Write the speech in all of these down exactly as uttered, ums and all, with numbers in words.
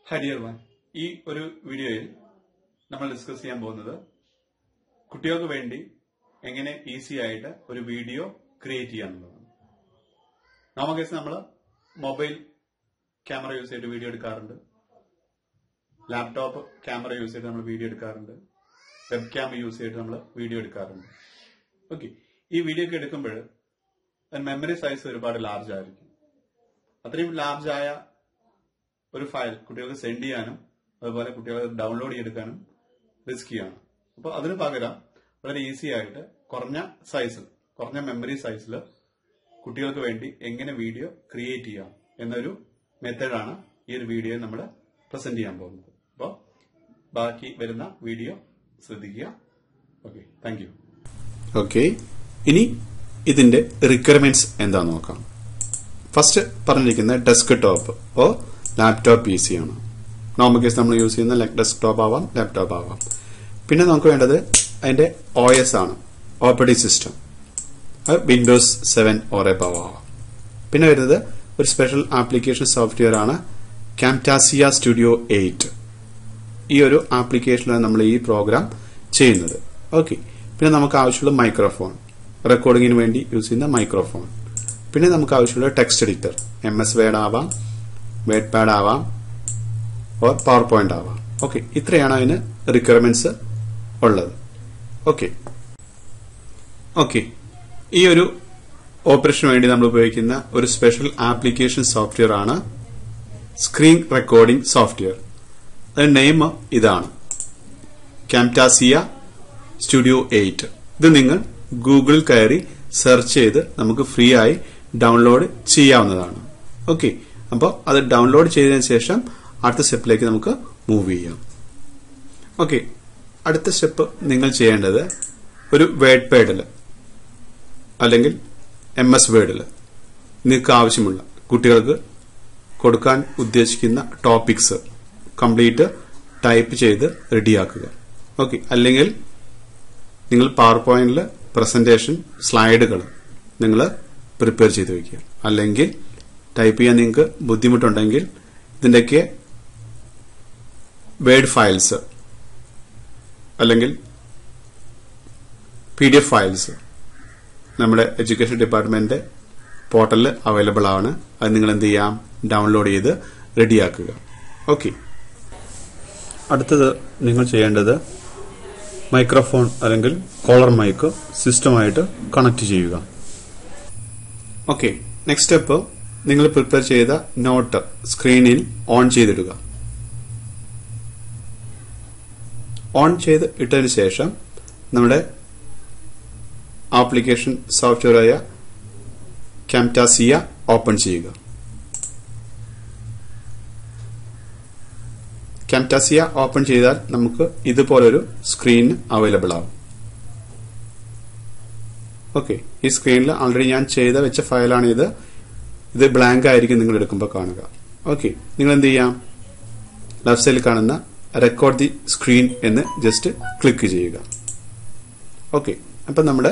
Hi dear one. ഈ ഒരു വീഡിയോയിൽ നമ്മൾ ഡിസ്കസ് ചെയ്യാൻ പോകുന്നത് കുട്ടികൾക്ക് വേണ്ടി എങ്ങനെ ഈസി ആയിട്ട് ഒരു വീഡിയോ ക്രിയേറ്റ് ചെയ്യാന്നുള്ളതാണ്. നമുക്ക് നമ്മൾ മൊബൈൽ ക്യാമറ യൂസ് ചെയ്തിട്ട് വീഡിയോ എടുക്കാറുണ്ട്, ലാപ്ടോപ്പ് ക്യാമറ യൂസ് ചെയ്തിട്ട് നമ്മൾ വീഡിയോ എടുക്കാറുണ്ട്, വെബ് ക്യാം യൂസ് ചെയ്തിട്ട് നമ്മൾ വീഡിയോ എടുക്കാറുണ്ട്. ഓക്കെ, ഈ വീഡിയോ ഒക്കെ എടുക്കുമ്പോൾ മെമ്മറി സൈസ് ഒരുപാട് ലാർജ് ആയിരിക്കും. അത്രയും ലാർജ് ആയ ഒരു ഫയൽ കുട്ടികൾക്ക് സെൻഡ് ചെയ്യാനും അതുപോലെ കുട്ടികൾക്ക് ഡൗൺലോഡ് ചെയ്തെടുക്കാനും റിസ്കിയാണ്. അപ്പോൾ അതിന് പകരം വളരെ ഈസി ആയിട്ട് കുറഞ്ഞ സൈസിൽ കുറഞ്ഞ മെമ്മറി സൈസിൽ കുട്ടികൾക്ക് വേണ്ടി എങ്ങനെ വീഡിയോ ക്രിയേറ്റ് ചെയ്യാം എന്നൊരു മെത്തേഡാണ് ഈ ഒരു വീഡിയോ നമ്മൾ പ്രസന്റ് ചെയ്യാൻ പോകുന്നത്. അപ്പോൾ ബാക്കി വരുന്ന വീഡിയോ ശ്രദ്ധിക്കുക. Okay, thank U. ഓക്കെ, ഇനി ഇതിന്റെ റിക്വയർമെന്റ്സ് എന്താന്ന് നോക്കാം. ഫസ്റ്റ് പറഞ്ഞിരിക്കുന്ന desktop or laptop P C ആണ്. നോർമൽ കേസ് നമ്മൾ യൂസ് ചെയ്യുന്ന ഡെസ്ക്ടോപ്പ് ആവാം, ലാപ്ടോപ്പ് ആവാം. പിന്നെ നമുക്ക് വേണ്ടത് അതിന്റെ ഒ എസ് ആണ്, ഓപ്പറേറ്റിംഗ് സിസ്റ്റം. അത് വിൻഡോസ് സെവൻ ഓർ എബവ് ആവാം. പിന്നെ വരുന്നത് ഒരു സ്പെഷ്യൽ ആപ്ലിക്കേഷൻ സോഫ്റ്റ്വെയർ ആണ് ക്യാംറ്റാസിയ സ്റ്റുഡിയോ എയ്റ്റ്. ഈ ഒരു ആപ്ലിക്കേഷനിലാണ് നമ്മൾ ഈ പ്രോഗ്രാം ചെയ്യുന്നത്. ഓക്കെ, പിന്നെ നമുക്ക് ആവശ്യമുള്ള മൈക്രോഫോൺ, റെക്കോർഡിങ്ങിന് വേണ്ടി യൂസ് ചെയ്യുന്ന മൈക്രോഫോൺ. പിന്നെ നമുക്ക് ആവശ്യമുള്ള text editor, M S Word ആവാം, വേർഡ് പാഡ് ആവാം, ഓർ പവർ പോയിന്റ് ആവാം. ഓക്കെ, ഇത്രയാണ് അതിന് റിക്വയർമെന്റ്സ് ഉള്ളത്. ഓക്കെ ഓക്കെ ഈ ഒരു ഓപ്പറേഷന് വേണ്ടി നമ്മൾ ഉപയോഗിക്കുന്ന ഒരു സ്പെഷ്യൽ ആപ്ലിക്കേഷൻ സോഫ്റ്റ്വെയർ ആണ് സ്ക്രീൻ റെക്കോർഡിംഗ് സോഫ്റ്റ്വെയർ. അതിന്റെ നെയിം ഇതാണ്, ക്യാംറ്റാസിയ സ്റ്റുഡിയോ എയ്റ്റ്. ഇത് നിങ്ങൾ ഗൂഗിളിൽ കയറി സെർച്ച് ചെയ്ത് നമുക്ക് ഫ്രീ ആയി ഡൗൺലോഡ് ചെയ്യാവുന്നതാണ്. ഓക്കെ, അപ്പോൾ അത് ഡൗൺലോഡ് ചെയ്തതിനു ശേഷം അടുത്ത സ്റ്റെപ്പിലേക്ക് നമുക്ക് മൂവ് ചെയ്യാം. ഓക്കെ, അടുത്ത സ്റ്റെപ്പ് നിങ്ങൾ ചെയ്യേണ്ടത് ഒരു വേർഡ് പാഡിൽ അല്ലെങ്കിൽ എം എസ് വേർഡിൽ നിങ്ങൾക്ക് ആവശ്യമുള്ള കുട്ടികൾക്ക് കൊടുക്കാൻ ഉദ്ദേശിക്കുന്ന ടോപ്പിക്സ് കംപ്ലീറ്റ് ടൈപ്പ് ചെയ്ത് റെഡിയാക്കുക. ഓക്കെ, അല്ലെങ്കിൽ നിങ്ങൾ പവർ പോയിന്റിൽ പ്രസന്റേഷൻ സ്ലൈഡുകൾ നിങ്ങൾ പ്രിപ്പയർ ചെയ്ത് വയ്ക്കുക. അല്ലെങ്കിൽ ടൈപ്പ് ചെയ്യാൻ നിങ്ങൾക്ക് ബുദ്ധിമുട്ടുണ്ടെങ്കിൽ ഇതിന്റെയൊക്കെ വേർഡ് ഫയൽസ് അല്ലെങ്കിൽ പി ഡി എഫ് ഫയൽസ് നമ്മുടെ എഡ്യൂക്കേഷൻ ഡിപ്പാർട്ട്മെന്റ് പോർട്ടലിൽ അവൈലബിൾ ആണ്. അത് നിങ്ങൾ എന്ത് ചെയ്യാം, ഡൗൺലോഡ് ചെയ്ത് റെഡിയാക്കുക. ഓക്കെ, അടുത്തത് നിങ്ങൾ ചെയ്യേണ്ടത് മൈക്രോഫോൺ അല്ലെങ്കിൽ കോളർ മൈക്ക് സിസ്റ്റമായിട്ട് കണക്ട് ചെയ്യുക. ഓക്കെ, നെക്സ്റ്റ് സ്റ്റെപ്പ് നിങ്ങൾ പ്രിപ്പയർ ചെയ്ത നോട്ട് സ്ക്രീനിൽ ഓൺ ചെയ്തിടുക. ഓൺ ചെയ്ത് ഇട്ടതിന് ശേഷം നമ്മുടെ ആപ്ലിക്കേഷൻ സോഫ്റ്റ്വെയറായ ക്യാംറ്റാസിയ ഓപ്പൺ ചെയ്യുക. ക്യാംറ്റാസിയ ഓപ്പൺ ചെയ്താൽ നമുക്ക് ഇതുപോലൊരു സ്ക്രീൻ അവൈലബിൾ ആവും. ഓക്കെ, ഈ സ്ക്രീനിൽ ഓൾറെഡി ഞാൻ ചെയ്ത വെച്ച ഫയലാണ് ഇത്. ഇത് ബ്ലാങ്ക് ആയിരിക്കും നിങ്ങൾ എടുക്കുമ്പോൾ കാണുക. ഓക്കെ, നിങ്ങൾ എന്ത് ചെയ്യാം, ലെഫ്റ്റ് സൈഡിൽ കാണുന്ന റെക്കോർഡ് ദി സ്ക്രീൻ എന്ന് ജസ്റ്റ് ക്ലിക്ക് ചെയ്യുക. ഓക്കെ, അപ്പൊ നമ്മുടെ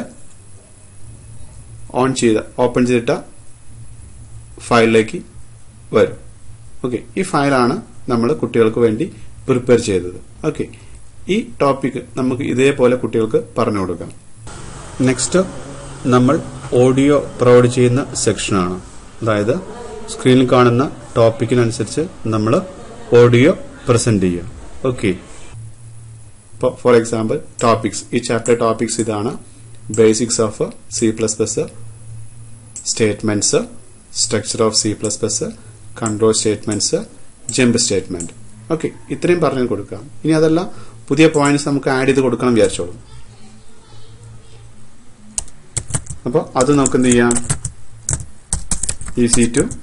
ഓൺ ചെയ്ത ഓപ്പൺ ചെയ്തിട്ട ഫയലിലേക്ക് വരും. ഓക്കെ, ഈ ഫയലാണ് നമ്മൾ കുട്ടികൾക്ക് വേണ്ടി പ്രിപ്പയർ ചെയ്തത്. ഓക്കെ, ഈ ടോപ്പിക് നമുക്ക് ഇതേപോലെ കുട്ടികൾക്ക് പറഞ്ഞു കൊടുക്കാം. നെക്സ്റ്റ് നമ്മൾ ഓഡിയോ പ്രൊവൈഡ് ചെയ്യുന്ന സെക്ഷനാണ്. അതായത് സ്ക്രീനിൽ കാണുന്ന ടോപ്പിക്കിനനുസരിച്ച് നമ്മൾ ഓഡിയോ പ്രസന്റ് ചെയ്യുക. ഓക്കെ, ഇപ്പോൾ ഫോർ എക്സാമ്പിൾ ടോപ്പിക്സ്, ഈ ചാപ്റ്റർ ടോപ്പിക്സ് ഇതാണ്: basics of C plus plus, statements, structure of C plus plus, control statements, jump statement. Okay, ഇത്രയും പറഞ്ഞു കൊടുക്കാം. ഇനി അതെല്ലാം പുതിയ പോയിന്റ്സ് നമുക്ക് ആഡ് ചെയ്ത് കൊടുക്കണം വിചാരിച്ചോളൂ. അപ്പോൾ അത് നമുക്ക് എന്ത് ചെയ്യാം, ഈസി ടു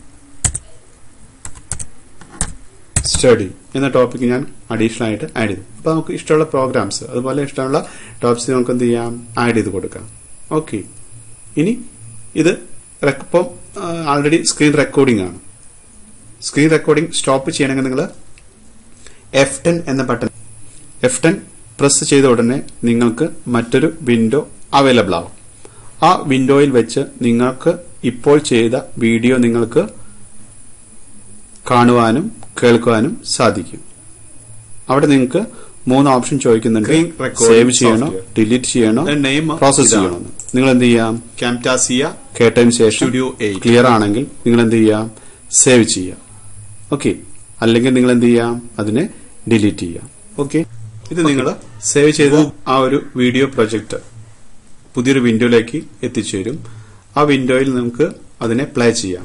സ്റ്റഡി എന്ന ടോപ്പിക്ക് ഞാൻ അഡീഷണൽ ആയിട്ട് ആഡ് ചെയ്തു. അപ്പൊ നമുക്ക് ഇഷ്ടമുള്ള പ്രോഗ്രാംസ് അതുപോലെ ഇഷ്ടമുള്ള ടോപ്പിക്സ് നമുക്ക് എന്ത് ചെയ്യാം, ആഡ് ചെയ്ത് കൊടുക്കാം. ഓക്കെ, ഇനി ഇത് ഇപ്പം ആൾറെഡി സ്ക്രീൻ റെക്കോർഡിംഗ് ആണ്. സ്ക്രീൻ റെക്കോർഡിംഗ് സ്റ്റോപ്പ് ചെയ്യണമെങ്കിൽ നിങ്ങൾ എഫ് ടെൻ എന്ന ബട്ടൺ എഫ് ടെൻ പ്രസ് ചെയ്ത ഉടനെ നിങ്ങൾക്ക് മറ്റൊരു വിൻഡോ അവൈലബിൾ ആവും. ആ വിൻഡോയിൽ വെച്ച് നിങ്ങൾക്ക് ഇപ്പോൾ ചെയ്ത വീഡിയോ നിങ്ങൾക്ക് കാണുവാനും കേൾക്കുവാനും സാധിക്കും. അവിടെ നിങ്ങൾക്ക് മൂന്ന് ഓപ്ഷൻ ചോദിക്കുന്നുണ്ട്. Screen recording സേവ് ചെയ്യണോ, software. ഡിലീറ്റ് ചെയ്യണോ, The name പ്രോസസ് ഇതാണ്. ചെയ്യണോ. നിങ്ങൾ എന്ത് ചെയ്യാം? Camtasia കേട്ടതിന് ശേഷം Studio എയ്റ്റ്. ക്ലിയർ ആണെങ്കിൽ നിങ്ങൾ എന്ത് ചെയ്യാം? സേവ് ചെയ്യാം. ഓക്കെ. അല്ലെങ്കിൽ നിങ്ങൾ എന്ത് ചെയ്യാം? അതിനെ ഡിലീറ്റ് ചെയ്യാം. ഓക്കെ. ഇത് നിങ്ങൾ സേവ് ചെയ്ത ആ ഒരു വീഡിയോ പ്രൊജക്ട് പുതിയൊരു വിൻഡോയിലേക്ക് എത്തിച്ചേരും. ആ വിൻഡോയിൽ നമുക്ക് അതിനെ പ്ലേ ചെയ്യാം.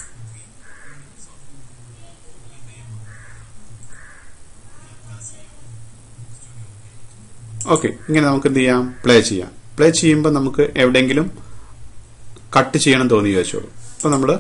ഓക്കെ. ഇങ്ങനെ നമുക്ക് എന്ത് ചെയ്യാം? പ്ലേ ചെയ്യാം. പ്ലേ ചെയ്യുമ്പോൾ നമുക്ക് എവിടെയെങ്കിലും കട്ട് ചെയ്യണം തോന്നി വെച്ചോളൂ. അപ്പൊ നമ്മള്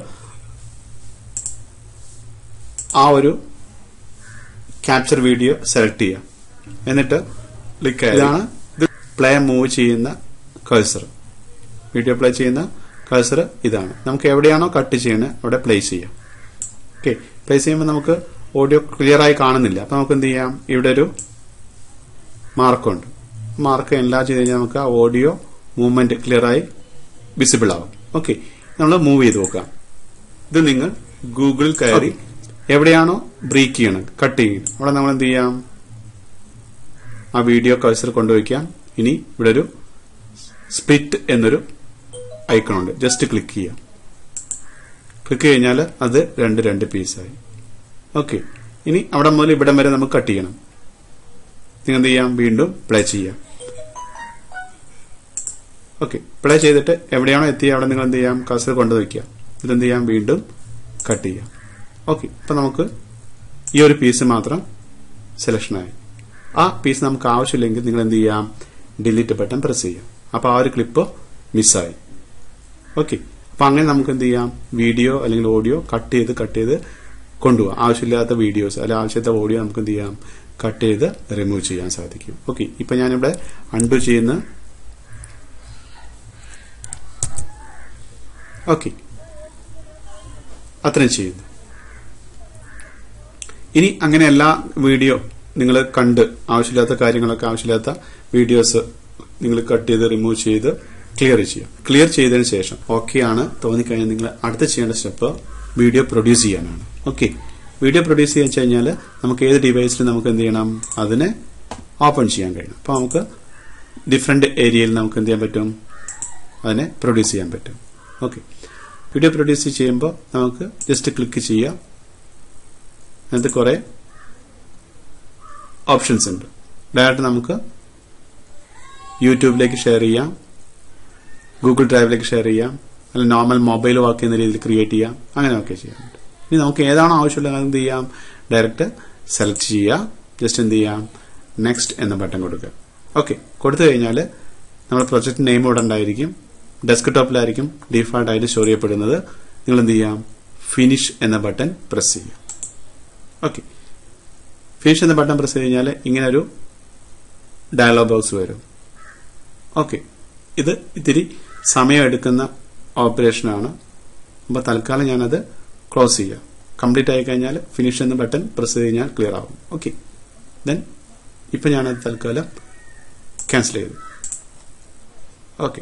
ആ ഒരു ക്യാപ്ചർ വീഡിയോ സെലക്ട് ചെയ്യാം. എന്നിട്ട് ക്ലിക്ക് ഇതാണ് ഇത് പ്ലേ മൂവ് ചെയ്യുന്ന കഴ്സർ. വീഡിയോ പ്ലേ ചെയ്യുന്ന കഴ്സർ ഇതാണ്. നമുക്ക് എവിടെയാണോ കട്ട് ചെയ്യുന്നത് അവിടെ പ്ലേസ് ചെയ്യാം. ഓക്കെ. പ്ലേസ് ചെയ്യുമ്പോൾ നമുക്ക് ഓഡിയോ ക്ലിയർ ആയി കാണുന്നില്ല. അപ്പൊ നമുക്ക് എന്ത് ചെയ്യാം? ഇവിടെ ഒരു മാർക്കുണ്ട്. മാർക്ക് എല്ലാം ചെയ്ത് കഴിഞ്ഞാൽ നമുക്ക് ആ ഓഡിയോ മൂവ്മെന്റ് ക്ലിയർ ആയി വിസിബിൾ ആവും. ഓക്കെ. നമ്മൾ മൂവ് ചെയ്ത് നോക്കാം. ഇത് നിങ്ങൾ ഗൂഗിളിൽ കയറി എവിടെയാണോ ബ്രേക്ക് ചെയ്യണം, കട്ട് ചെയ്യണം, അവിടെ നമ്മൾ എന്ത് ചെയ്യാം? ആ വീഡിയോ കഴ്സർ കൊണ്ടുവയ്ക്കാം. ഇനി ഇവിടെ ഒരു സ്പ്ലിറ്റ് എന്നൊരു ഐക്കൺ ഉണ്ട്. ജസ്റ്റ് ക്ലിക്ക് ചെയ്യാം. ക്ലിക്ക് കഴിഞ്ഞാൽ അത് രണ്ട് രണ്ട് പീസായി. ഓക്കെ. ഇനി അവിടെ മുതൽ ഇവിടം വരെ നമുക്ക് കട്ട് ചെയ്യണം. നിങ്ങൾ എന്ത് ചെയ്യാം? വീണ്ടും പ്ലേ ചെയ്യാം. ഓക്കെ. പ്ലേ ചെയ്തിട്ട് എവിടെയാണോ എത്തിയത് അവിടെ നിങ്ങൾ എന്ത് ചെയ്യാം? കഴ്സർ കൊണ്ടുവയ്ക്കാം. ഇതെന്ത് ചെയ്യാം? വീണ്ടും കട്ട് ചെയ്യാം. ഓക്കെ. അപ്പൊ നമുക്ക് ഈ ഒരു പീസ് മാത്രം സെലക്ഷനായി. ആ പീസ് നമുക്ക് ആവശ്യമില്ലെങ്കിൽ നിങ്ങൾ എന്ത് ചെയ്യാം? ഡിലീറ്റ് ബട്ടൺ പ്രസ് ചെയ്യാം. അപ്പൊ ആ ഒരു ക്ലിപ്പ് മിസ്സായി. ഓക്കെ. അപ്പൊ അങ്ങനെ നമുക്ക് എന്ത് ചെയ്യാം? വീഡിയോ അല്ലെങ്കിൽ ഓഡിയോ കട്ട് ചെയ്ത് കട്ട് ചെയ്ത് കൊണ്ടുപോകാം. ആവശ്യമില്ലാത്ത വീഡിയോസ് അല്ലെങ്കിൽ ആവശ്യമില്ലാത്ത ഓഡിയോ നമുക്ക് എന്ത് ചെയ്യാം? കട്ട് ചെയ്ത് റിമൂവ് ചെയ്യാൻ സാധിക്കും. ഓക്കെ. ഇപ്പൊ ഞാനിവിടെ അൺഡു ചെയ്യുന്ന ഓക്കെ അത്രയും ചെയ്യുന്നു. ഇനി അങ്ങനെ എല്ലാ വീഡിയോ നിങ്ങൾ കണ്ട് ആവശ്യമില്ലാത്ത കാര്യങ്ങളൊക്കെ ആവശ്യമില്ലാത്ത വീഡിയോസ് നിങ്ങൾ കട്ട് ചെയ്ത് റിമൂവ് ചെയ്ത് ക്ലിയർ ചെയ്യാം. ക്ലിയർ ചെയ്തതിന് ശേഷം ഓക്കെ ആണ് തോന്നിക്കഴിഞ്ഞാൽ നിങ്ങൾ അടുത്ത് ചെയ്യേണ്ട സ്റ്റെപ്പ് വീഡിയോ പ്രൊഡ്യൂസ് ചെയ്യാനാണ്. ഓക്കെ. വീഡിയോ പ്രൊഡ്യൂസ് ചെയ്യാൻ വെച്ച് കഴിഞ്ഞാൽ നമുക്ക് ഏത് ഡിവൈസിലും നമുക്ക് എന്ത് ചെയ്യണം? അതിനെ ഓപ്പൺ ചെയ്യാൻ കഴിയണം. അപ്പൊ നമുക്ക് ഡിഫറെന്റ് ഏരിയയിൽ നമുക്ക് എന്ത് ചെയ്യാൻ പറ്റും? അതിനെ പ്രൊഡ്യൂസ് ചെയ്യാൻ പറ്റും. ഓക്കെ. വീഡിയോ പ്രൊഡ്യൂസ് ചെയ്യുമ്പോൾ നമുക്ക് ജസ്റ്റ് ക്ലിക്ക് ചെയ്യാം. അതിനകത്ത് കുറെ ഓപ്ഷൻസ് ഉണ്ട്. ഡയറക്റ്റ് നമുക്ക് യൂട്യൂബിലേക്ക് ഷെയർ ചെയ്യാം, ഗൂഗിൾ ഡ്രൈവിലേക്ക് ഷെയർ ചെയ്യാം, അല്ലെങ്കിൽ നോർമൽ മൊബൈൽ വർക്ക് ചെയ്യുന്ന രീതിയിൽ ക്രിയേറ്റ് ചെയ്യാം. അങ്ങനെയൊക്കെ ചെയ്യാം. ഇനി നമുക്ക് ഏതാണോ ആവശ്യമുള്ളത് എന്ത് ചെയ്യാം? ഡയറക്റ്റ് സെലക്ട് ചെയ്യുക. ജസ്റ്റ് എന്ത് ചെയ്യാം? നെക്സ്റ്റ് എന്ന ബട്ടൺ കൊടുക്കുക. ഓക്കെ. കൊടുത്തു കഴിഞ്ഞാൽ നമ്മുടെ പ്രൊജക്ട് നെയിം ഇവിടെ ഉണ്ടായിരിക്കും. ഡെസ്ക്ടോപ്പിലായിരിക്കും ഡിഫാൾട്ട് ആയിട്ട് സ്റ്റോർ ചെയ്യപ്പെടുന്നത്. നിങ്ങൾ എന്ത് ചെയ്യാം? ഫിനിഷ് എന്ന ബട്ടൺ പ്രസ് ചെയ്യാം. ഓക്കെ. ഫിനിഷ് എന്ന ബട്ടൺ പ്രസ് ചെയ്ത് കഴിഞ്ഞാൽ ഇങ്ങനെ ഒരു ഡയലോഗ് ബോക്സ് വരും. ഓക്കെ. ഇത് ഇത്തിരി സമയമെടുക്കുന്ന ഓപ്പറേഷനാണ്. അപ്പൊ തൽക്കാലം ഞാനത് ക്ലോസ് ചെയ്യാം. കംപ്ലീറ്റ് ആയി കഴിഞ്ഞാൽ ഫിനിഷ് എന്ന ബട്ടൺ പ്രസ് ചെയ്ത് കഴിഞ്ഞാൽ ക്ലിയർ ആവും. ഓക്കെ. ദെൻ ഇപ്പൊ ഞാനത് തൽക്കാലം ക്യാൻസൽ ചെയ്തു. ഓക്കെ.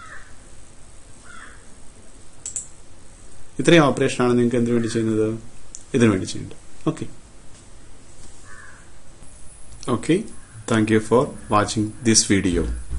ഇത്രയും ഓപ്പറേഷനാണ് നിങ്ങൾക്ക് എന്തിനു വേണ്ടി ചെയ്യുന്നത്? ഇതിനു വേണ്ടി ചെയ്യുന്നത്. Okay. Okay. Thank you for watching this video.